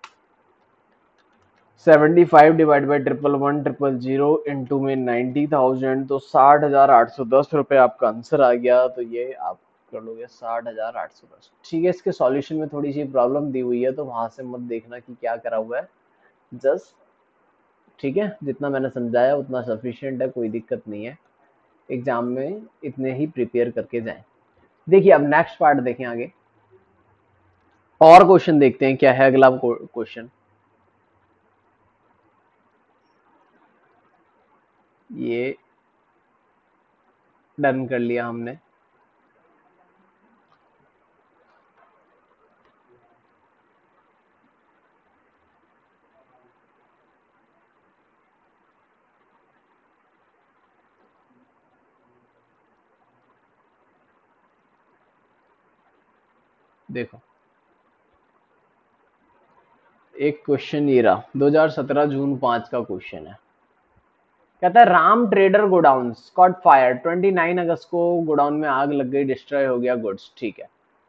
75 डिवाइड बाई 11,1,000 इंटू में 90,000, तो 60,810 आपका आंसर आ गया। तो ये आप कर लोगे 60,810। ठीक है, इसके सॉल्यूशन में थोड़ी सी प्रॉब्लम दी हुई है, तो वहां से मत देखना कि क्या करा हुआ है, जस्ट ठीक है जितना मैंने समझाया उतना सफिशिएंट है, कोई दिक्कत नहीं है। एग्जाम में इतने ही प्रिपेयर करके जाएं। देखिए अब नेक्स्ट पार्ट देखें आगे, और क्वेश्चन देखते हैं क्या है अगला क्वेश्चन। ये डन कर लिया हमने। देखो एक क्वेश्चन ये रहा, 2017 जून 5 का क्वेश्चन है। कहता है Ram trader godowns caught fire, 29 अगस्त को गोडाउन में आग लग गई, डिस्ट्रॉय हो गया गुड्स। ठीक है,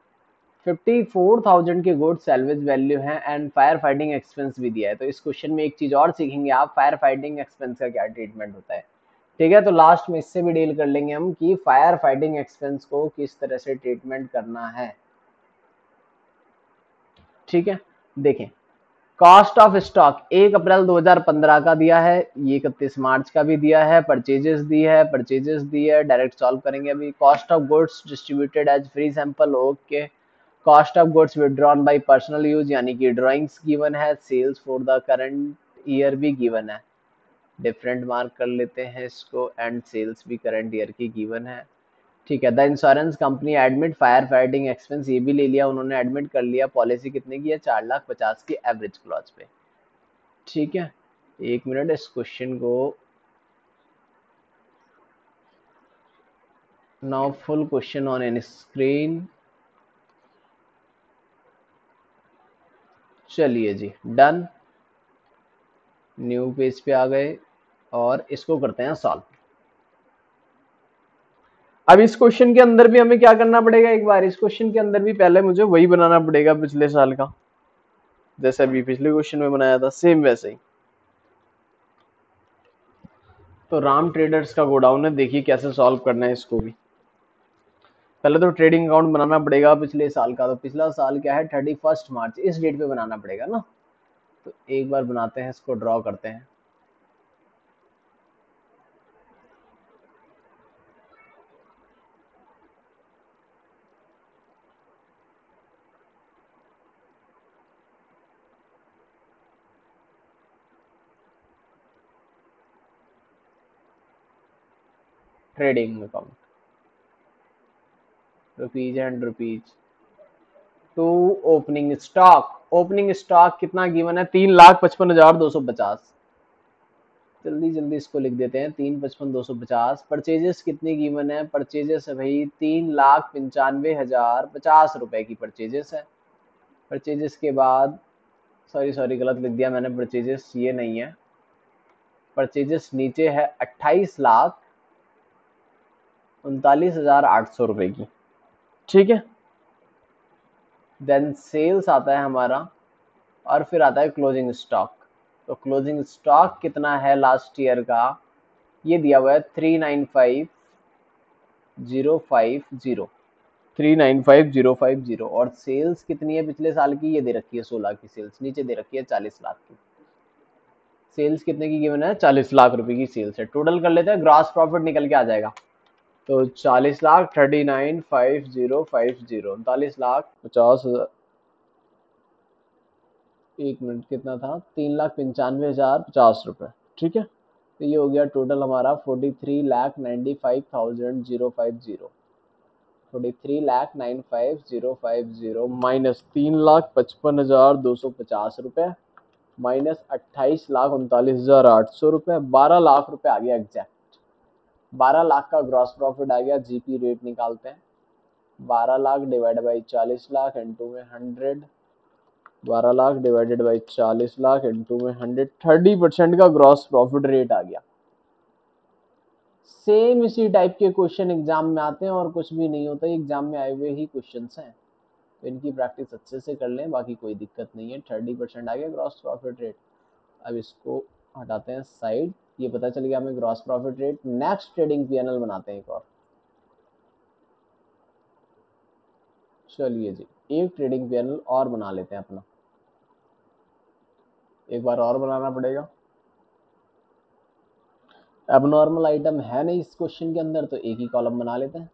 54,000 के गुड्स सैल्वेज वैल्यू है एंड फायर फाइटिंग एक्सपेंस भी दिया है। तो इस क्वेश्चन में एक चीज और सीखेंगे आप, फायर फाइटिंग एक्सपेंस का क्या ट्रीटमेंट होता है। ठीक है, तो लास्ट में इससे भी डील कर लेंगे हम कि फायर फाइटिंग एक्सपेंस को किस तरह से ट्रीटमेंट करना है। ठीक है, देखें कॉस्ट ऑफ स्टॉक 1 अप्रैल 2015 का दिया है, ये 31 मार्च का भी दिया है, परचेजेस दी है, परचेजेस दी है, डायरेक्ट सॉल्व करेंगे अभी। Cost of goods distributed as free sample, okay. Cost of goods withdrawn by personal use यानी कि ड्राइंग्स गिवन है, sales for the current year भी गिवन है, डिफरेंट मार्क कर लेते हैं इसको, एंड सेल्स भी करंट ईयर की गिवन है। ठीक है, the insurance company admit fire fighting expense, ये भी ले लिया उन्होंने, एडमिट कर लिया। पॉलिसी कितने की है, 4,50,000 की एवरेज क्लॉज पे। ठीक है, एक मिनट इस क्वेश्चन को, now full question on an screen. चलिए जी डन, न्यू पेज पे आ गए और इसको करते हैं सॉल्व। अब इस क्वेश्चन के अंदर भी हमें क्या करना पड़ेगा, एक बार इस क्वेश्चन के अंदर भी पहले मुझे वही बनाना पड़ेगा पिछले साल का, जैसे अभी पिछले क्वेश्चन में बनाया था सेम वैसे ही। तो राम ट्रेडर्स का गोडाउन है, देखिए कैसे सॉल्व करना है इसको भी। पहले तो ट्रेडिंग अकाउंट बनाना पड़ेगा पिछले साल का, तो पिछला साल क्या है 31 मार्च, इस डेट पे बनाना पड़ेगा ना। तो एक बार बनाते हैं, इसको ड्रॉ करते हैं। Trading account, rupees and rupees to opening stock. Opening stock कितना गिवन है, 3,55,250। जल्दी जल्दी इसको लिख देते हैं, 3,55,250। परचेजेस कितनी गिवन है, परचेजेस है भाई 3,95,050 रुपए की परचेजेस है। परचेजेस के बाद, सॉरी सॉरी गलत लिख दिया मैंने, परचेजेस ये नहीं है, परचेजेस नीचे है 28,39,800 रुपए की। ठीक है, देन सेल्स आता है हमारा, और फिर आता है क्लोजिंग स्टॉक। तो क्लोजिंग स्टॉक कितना है लास्ट ईयर का, ये दिया हुआ है 3,95,050, 3,95,050। और सेल्स कितनी है पिछले साल की, ये दे रखी है 16 की सेल्स, नीचे दे रखी है 40 लाख की। सेल्स कितने की गिवन है, 40 लाख रुपए की सेल्स है। टोटल कर लेते हैं, ग्रॉस प्रॉफिट निकल के आ जाएगा। तो 40,00,000 39,50,50, 39,50,000, एक मिनट कितना था, 3,95,050 रुपए। ठीक है, तो ये हो गया टोटल हमारा 43,95,050, 43,95,050 माइनस 3,55,250 रुपए, माइनस 28,39,800 रुपए, 12 लाख रुपए आ गया एग्जैक्ट। 12 लाख का ग्रॉस प्रॉफिट आ गया। जीपी रेट निकालते हैं, 12 lakh divide by 40 lakh into में 100, 12 lakh divided by 40 lakh into में 100, 30% का ग्रॉस प्रॉफिट रेट आ गया। सेम इसी टाइप के क्वेश्चन एग्जाम में आते हैं और कुछ भी नहीं होता, एग्जाम में आए हुए ही क्वेश्चन हैं। तो इनकी प्रैक्टिस अच्छे से कर लें, बाकी कोई दिक्कत नहीं है। 30% आ गया ग्रॉस प्रॉफिट रेट। अब इसको हटाते हैं साइड, ये पता चल गया हमें gross profit rate. Next trading PNL बनाते हैं एक और। चलिए जी, एक ट्रेडिंग पीएनएल और बना लेते हैं अपना, एक बार और बनाना पड़ेगा। अब नॉर्मल आइटम है नहीं इस क्वेश्चन के अंदर, तो एक ही कॉलम बना लेते हैं।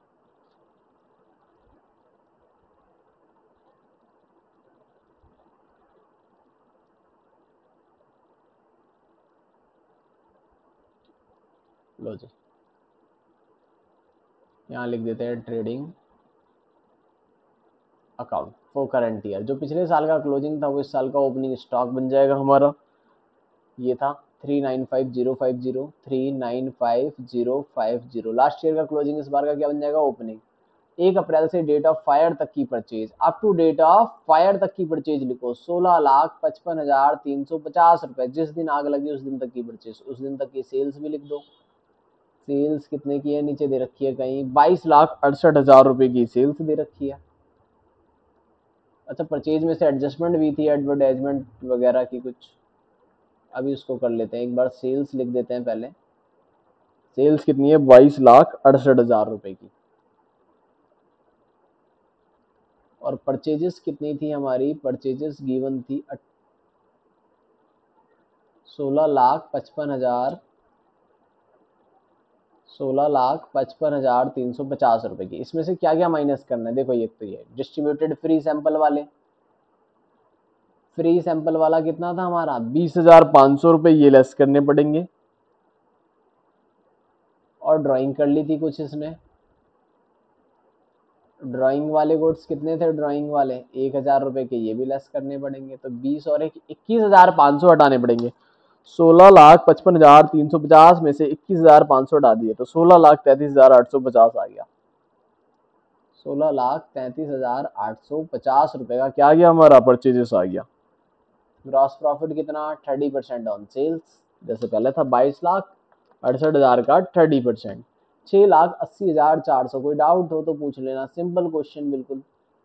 लो जी, यहाँ लिख देते हैं trading account for current year. जो पिछले साल का क्लोजिंग था वो इस साल का ओपनिंग स्टॉक बन जाएगा हमारा। ये था 395050, 395050। लास्ट ईयर का क्लोजिंग इस बार का क्या बन जाएगा, ओपनिंग। 1 अप्रैल से डेट ऑफ फायर तक की purchase, up to date of fire तक की परचेज लिखो 16,55,350 रुपए। जिस दिन आग लगी उस दिन तक की परचेज, उस दिन तक की सेल्स भी लिख दो। सेल्स कितने की है, नीचे दे रखी है कहीं, 22,68,000 रुपए की सेल्स दे रखी है। अच्छा, परचेज में से एडजस्टमेंट भी थी, एडवर्टाइजमेंट वगैरह की कुछ, अभी उसको कर लेते हैं एक बार। सेल्स लिख देते हैं पहले। सेल्स कितनी है, 22,68,000 रुपए की। और परचेजेस कितनी थी हमारी, परचेजेस गिवन थी 16,55,000, 16,55,350 रुपए की। इसमें से क्या क्या माइनस करना है, देखो ये तो ये डिस्ट्रीब्यूटेड फ्री सैंपल वाले, फ्री सैंपल वाला कितना था हमारा, 20,500 रुपए, ये लेस करने पड़ेंगे। और ड्राइंग कर ली थी कुछ इसने, ड्राइंग वाले गुड्स कितने थे, ड्राइंग वाले 1,000 रुपए के, ये भी लेस करने पड़ेंगे। तो 20 और 21,500 हटाने पड़ेंगे। 16,55,350 में से 21,500 हटा दिए तो 16,33,850 आ गया। 16,33,850 रुपए का क्या आ गया हमारा, परचेजेस आ गया। ग्रॉस प्रॉफिट कितना, 30% ऑन सेल्स, जैसे पहले था 22,68,000 का 30%, 6,80,400। कोई डाउट हो तो पूछ लेना, सिंपल क्वेश्चन बिल्कुल।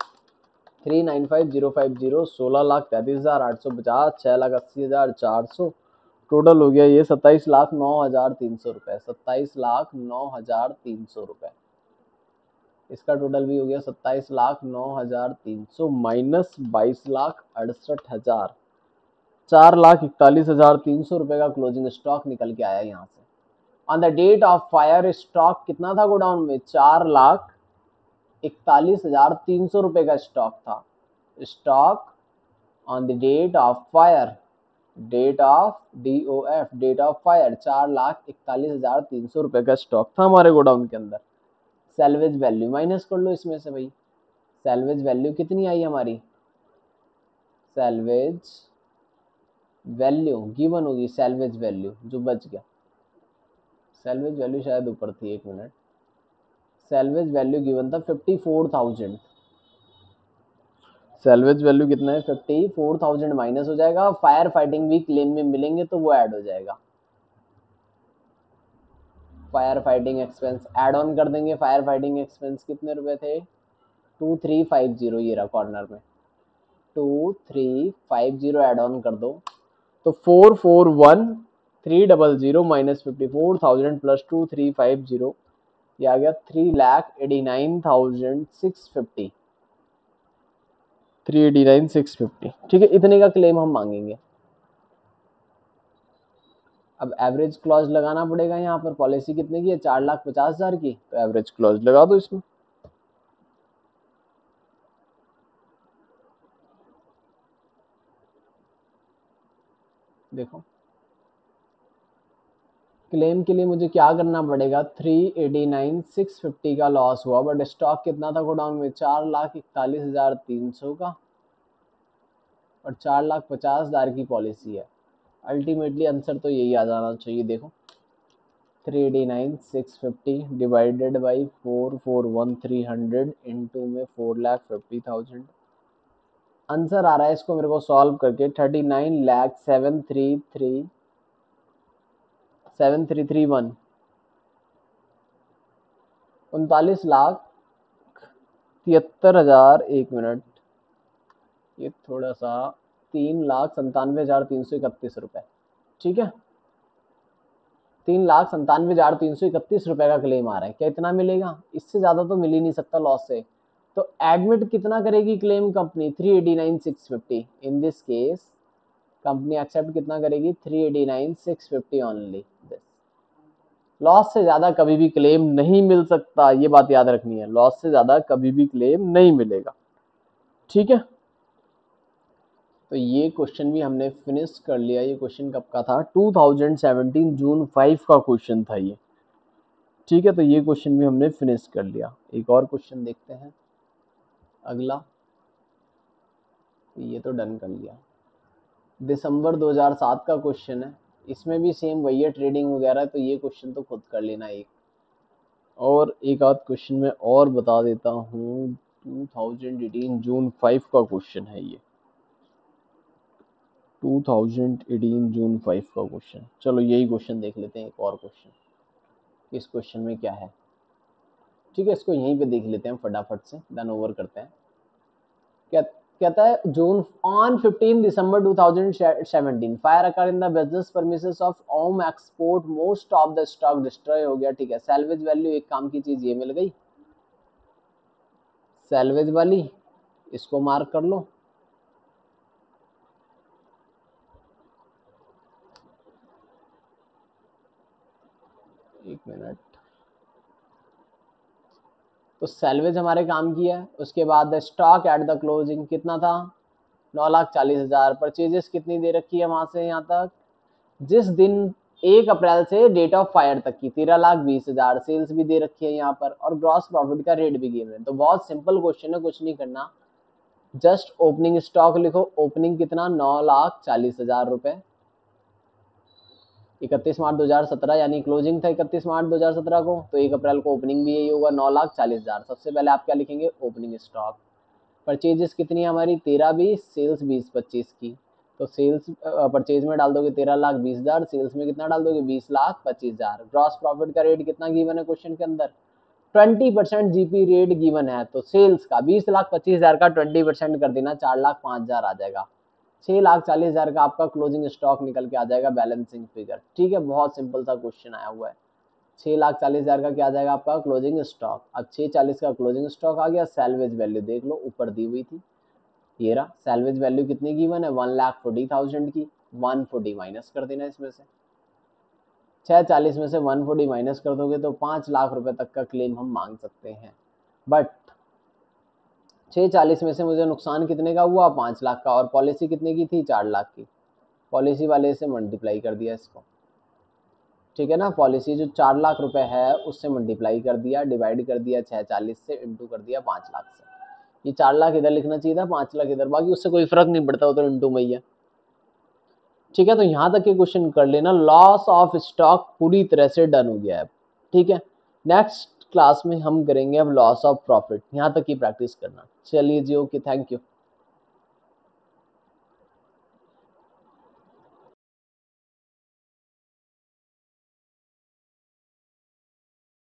395050, 16,33,850, 6,80,400, टोटल हो गया ये 27,09,300 रुपए, 27,09,300 रुपए। इसका टोटल भी हो गया 27,09,300 माइनस 22,68,000, 4,41,300 रुपए का क्लोजिंग स्टॉक निकल के आया यहाँ से। On the date of fire stock कितना था गोडाउन में, 4,41,300 रुपए का स्टॉक था। Stock on the date of fire, date of DOF, date of fire, 4,41,300 रुपए का स्टॉक था हमारे गोडाउन के अंदर। सेल्वेज वैल्यू माइनस कर लो इसमें से भाई। सेल्वेज वैल्यू कितनी आई हमारी, सेल्वेज वैल्यू गिवन होगी, सेल्वेज वैल्यू जो बच गया, सेल्वेज वैल्यू शायद ऊपर थी, एक मिनट। सेल्वेज वैल्यू गिवन था 54,000। सेल्वेज वैल्यू कितना है, 54,000 माइनस हो जाएगा, फायर फाइटिंग भी क्लेम में मिलेंगे तो वो ऐड हो जाएगा। Fire fighting expense add on कर देंगे। फायर फाइटिंग एक्सपेंस कितने रुपए थे, 2350, ये रहा कॉर्नर में, 2350 ऐड ऑन कर दो तो 441,300 माइनस 54,000 प्लस 2350, ये आ गया 3,89,650, 389,650। ठीक है, इतने का क्लेम हम मांगेंगे। अब एवरेज क्लॉज लगाना पड़ेगा यहाँ पर। पॉलिसी कितने की है, 4,50,000 की, तो एवरेज क्लॉज लगा दो इसमें। देखो क्लेम के लिए मुझे क्या करना पड़ेगा, 389,650 का लॉस हुआ, बट स्टॉक कितना था गोडाउन में, 4,41,300 का, और 4,50,000 की पॉलिसी है। अल्टीमेटली आंसर तो यही आ जाना चाहिए। देखो 389,650 डिवाइडेड बाई 441,300 इंटू में 4,50,000, आंसर आ रहा है इसको मेरे को सॉल्व करके 39,73,331। 39,73,000, 1 मिनट, ये थोड़ा सा 3,97,331 रुपए, ठीक है। 3,97,331 रुपए का क्लेम आ रहा है। क्या इतना मिलेगा? इससे ज्यादा तो मिल ही नहीं सकता लॉस से। तो एडमिट कितना करेगी claim company? 389,650। In this case company accept कितना करेगी? 389,650 ओनली। लॉस से ज्यादा कभी भी क्लेम नहीं मिल सकता, ये बात याद रखनी है। लॉस से ज्यादा कभी भी क्लेम नहीं मिलेगा, ठीक है। तो ये क्वेश्चन भी हमने फिनिश कर लिया। ये क्वेश्चन कब का था? 2017 जून 5 का क्वेश्चन था ये, ठीक है। तो ये क्वेश्चन भी हमने फिनिश कर लिया। एक और क्वेश्चन देखते हैं अगला, ये तो डन कर लिया। दिसंबर 2007 का क्वेश्चन है, इसमें भी सेम वही है, ट्रेडिंग वगैरह। तो ये क्वेश्चन तो खुद कर लेना। और एक आध क्वेश्चन में और बता देता हूँ। 2018 जून 5 का क्वेश्चन है ये, 2018 जून 5 का क्वेश्चन। चलो यही क्वेश्चन देख लेते हैं, एक और क्वेश्चन। इस क्वेश्चन में क्या है, ठीक है, इसको यहीं पे देख लेते हैं फटाफट से, देन ओवर करते हैं। क्या कहता है? June on 15 December 2017 fire occur in the business premises of Om export, most of the stock destroy हो गया, ठीक है। सैल्वेज वैल्यू, एक काम की चीज ये मिल गई सैल्वेज वाली, इसको मार्क कर लो। एक मिनट, तो सैल्वेज हमारे काम की है। उसके बाद स्टॉक एट द क्लोजिंग कितना था? 9,40,000। परचेजेस कितनी दे रखी है वहां से यहाँ तक, जिस दिन 1 अप्रैल से डेट ऑफ फायर तक की 13,20,000। सेल्स भी दे रखी है यहाँ पर, और ग्रॉस प्रॉफिट का रेट भी गिवन है। तो बहुत सिंपल क्वेश्चन है, कुछ नहीं करना, जस्ट ओपनिंग स्टॉक लिखो। ओपनिंग कितना? 9,40,000 रुपए। 31 मार्च 2017 यानी क्लोजिंग था 31 मार्च 2017 को, तो 1 अप्रैल को ओपनिंग भी यही होगा, 9,40,000। सबसे पहले आप क्या लिखेंगे? Opening stock. परचेजेस कितनी है हमारी? 13,20, सेल्स 20,25 की। तो सेल्स परचेज में डाल दोगे 13,20,000, सेल्स में कितना डाल दोगे? 20,25,000। ग्रॉस प्रॉफिट का रेट कितना गिवन है क्वेश्चन के अंदर? 20% जीपी रेट गिवन है। तो सेल्स का 20,25,000 का 20% कर देना, 4,05,000 आ जाएगा। 6,40,000 का आपका क्लोजिंग स्टॉक निकल के आ जाएगा, बैलेंसिंग फिगर, ठीक है। बहुत सिंपल सा क्वेश्चन आया हुआ है। 6,40,000 का क्या आ जाएगा आपका? Closing stock. अब 6,40 का क्लोजिंग स्टॉक आ गया। सैल्वेज वैल्यू देख लो, ऊपर दी हुई थी, ये रहा। सैल्वेज वैल्यू कितनी गिवन है? 1,40,000 की। 140 माइनस कर देना इसमें से, 6,40 में से 140 माइनस कर दोगे तो 5,00,000 रुपए तक का क्लेम हम मांग सकते हैं। बट 6,40 में से मुझे नुकसान कितने का हुआ? 5,00,000 का। और पॉलिसी कितने की थी? 4,00,000 की। पॉलिसी वाले से मल्टीप्लाई कर दिया इसको, ठीक है ना। पॉलिसी जो 4,00,000 रुपए है उससे मल्टीप्लाई कर दिया, डिवाइड कर दिया 6,40 से, इंटू कर दिया 5,00,000 से। ये 4,00,000 इधर लिखना चाहिए था, 5,00,000 इधर, बाकी उससे कोई फर्क नहीं पड़ता, वो तो इंटू में ही है, ठीक है। तो यहाँ तक के क्वेश्चन कर लेना। लॉस ऑफ स्टॉक पूरी तरह से डन हो गया है, ठीक है। नेक्स्ट क्लास में हम करेंगे अब लॉस ऑफ प्रॉफिट, यहाँ तक की प्रैक्टिस करना। चलिए जी, ओके, थैंक यू।